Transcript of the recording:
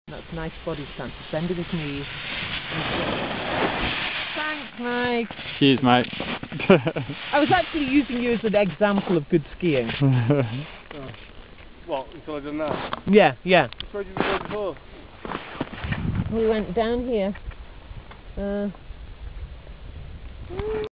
That's a nice body stance. He's bending his knees. Thanks, Mike. Cheers, mate. I was actually using you as an example of good skiing. What, until I've done that? Yeah, yeah. Where did you go before? We went down here.